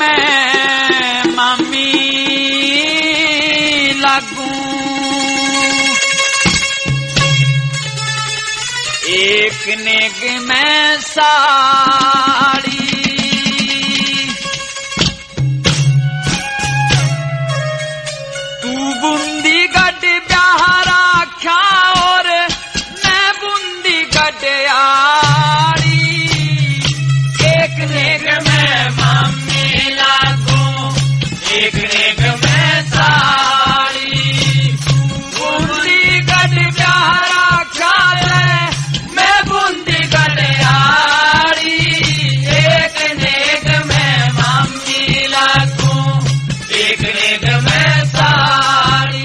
मैं मामी लागू, एक नेग में साड़ी, तू बूंदी गढ़ ब्याहरा ख्या और मैं बूंदी गढ़यारी, एक नेग में मामी लागू, एक नेग में साड़ी, बूंदी गढ़ ब्याहरा ख्या मैं बूंदी गढ़यारी, एक नेग में मामी लागू, एक नेग में साड़ी।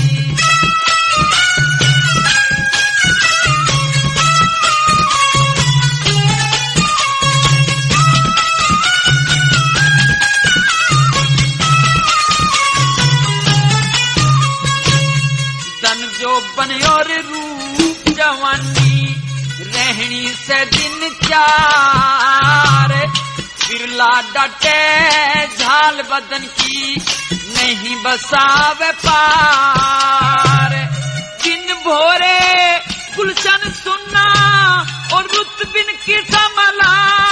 तन जो बने और रूप जवानी, रहनी से दिन चार, बिरला डटे झाल बदन की नहीं बसावे पार, दिन भोरे गुलशन सुनना और रुत बिन की समलार,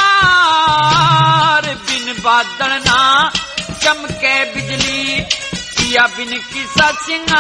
बिन बादल ना चमके बिजली पिया बिन की सिंगार,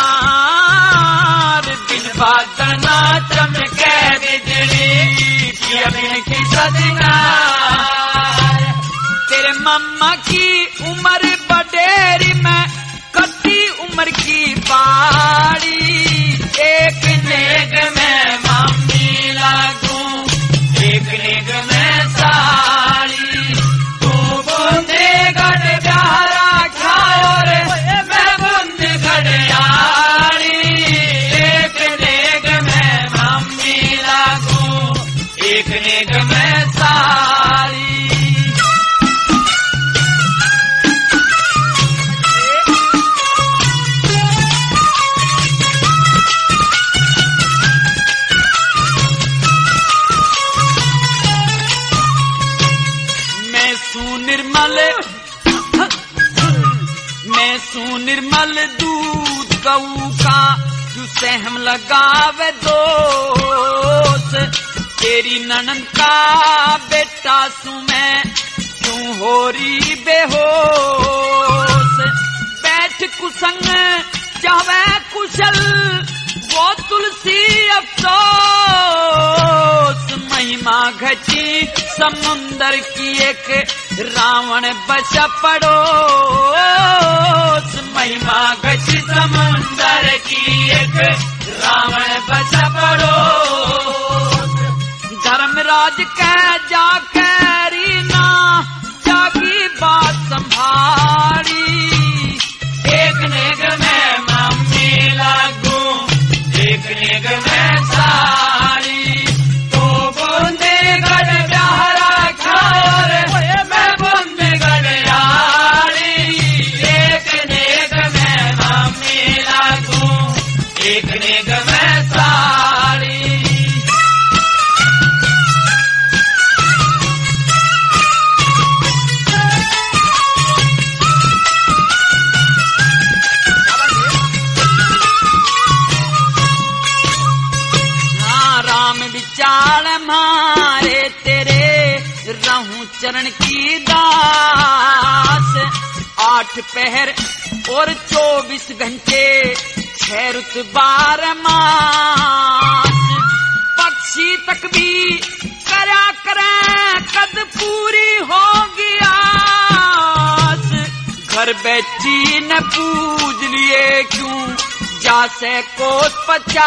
बिन बादल ना चमके बिजली पिया बिन की सिंगार, तेरे मम्मा की उम्र बडेरी में कती उम्र की बाड़ी, एक नेग में मामी लागू, एक नेग में साड़ी, तू बूंदी गढ़ ब्याहरा ख्या और मैं बूंदी गढ़यारी, एक नेग में मामी लागू, एक नेग में साड़ी। मैं सू निर्मल दूध गऊ का, तुसे हम लगावे दोष, तेरी ननद का बेटा सू मैं, क्यों हो रही बेहोश, बैठ कुसंग जावे कुशल, वो तुलसी अफसोस, महिमा घची समुंदर की एक रावण बचा पड़ोस, महिमा घची समुंदर की एक रावण बचा पड़ोस, धर्मराज कह जा कैरीना जागी बात संभारी, एक नेग में मामी लागू, एक नेग में साड़ी, तो बूंदी गढ़ ब्याहरा ख्या और मैं बूंदी गढ़यारी, एक नेग में मामी लागू, एक नेग में साड़ी। चाल मारे तेरे रहूं चरण की दास, 8 पहर और 24 घंटे 6 रुत 12 मास, पक्षी तक भी करा करें कद पूरी होगी आस, घर बैठी न पूज लिए क्यों जासे कोस 50,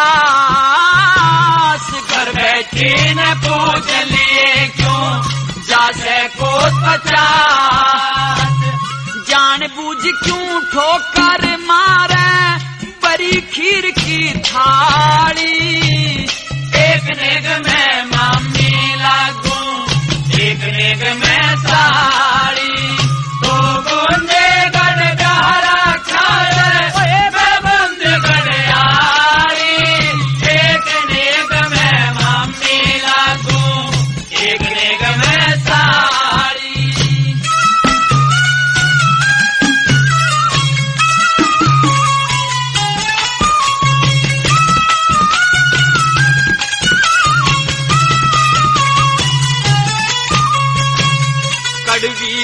घर बैठी न पूज लिए क्यों जासे कोस 50, जान बूझ क्यों ठोकर मारे बड़ी खीर की थाली, एक नेग में मामी लागू, एक नेग में साड़ी, तो बूंदी गढ़ ब्याहरा ख्या मैं बूंदी गढ़यारी, एक नेग में मामी लागू, एक नेग में साड़ी। कड़वी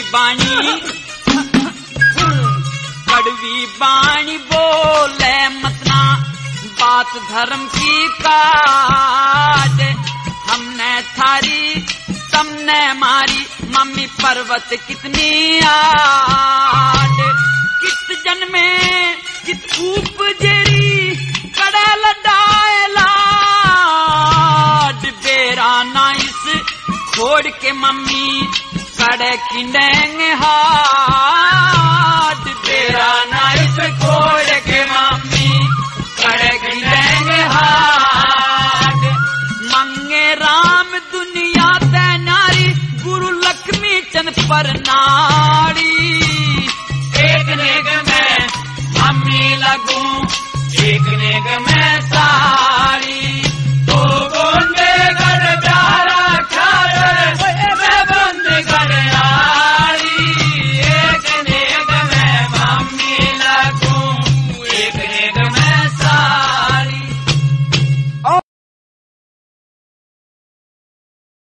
बाणी बोले मतना, बात धर्म की काज। हमने थारी तुमने मारी, मम्मी पर्वत कितनी आड। कित जन्मे कित कूप जेरी, कड़े लडाए लाड। बेरा नाइस छोड़ के मम्मी, कड़े खिंडेंगे हाथ। बेरा नाइस छोड़ के मम्मी, कड़े खिंडेंगे हाथ। मंगे राम दुनिया ते नारी, गुरु लक्ष्मी चंद पर ना